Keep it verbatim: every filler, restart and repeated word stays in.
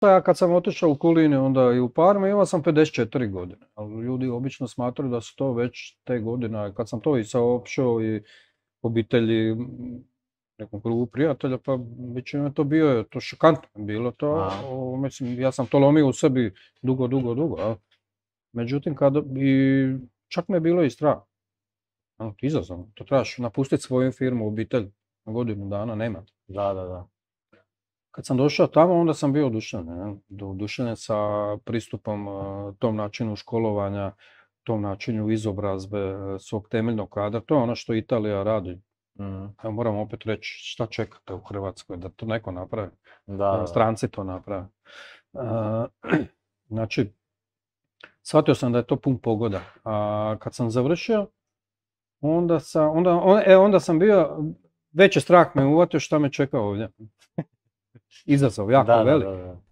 Ja kad sam otišao u Kulini, onda i u Parmu, imao sam pedeset četiri godine. Ali ljudi obično smatraju da su to već te godine. Kad sam to i saopćio i obitelji, nekom krugu prijatelja, pa većina je to bio, je to šokantno bilo to. O, mislim, ja sam to lomio u sebi dugo, dugo, dugo. A? Međutim, kada, i čak me je bilo i strah. Ano, izazovno. To trebaš napustiti svoju firmu, obitelj, na godinu dana, nema. Da, da, da. Kad sam došao tamo, onda sam bio oduševljen, oduševljen sa pristupom tom načinu školovanja, tom načinu izobrazbe svog temeljnog kadra. To je ono što Italija radi. Mm. Evo, moram opet reći šta čekate u Hrvatskoj, da to neko napravi. Da, da stranci to naprave. Uh, znači, shvatio sam da je to pun pogoda. A kad sam završio, onda sam, onda, on, e, onda sam bio, veći strah me uvatio šta me čeka ovdje. Izazov, jako da, velik. Da, da, da.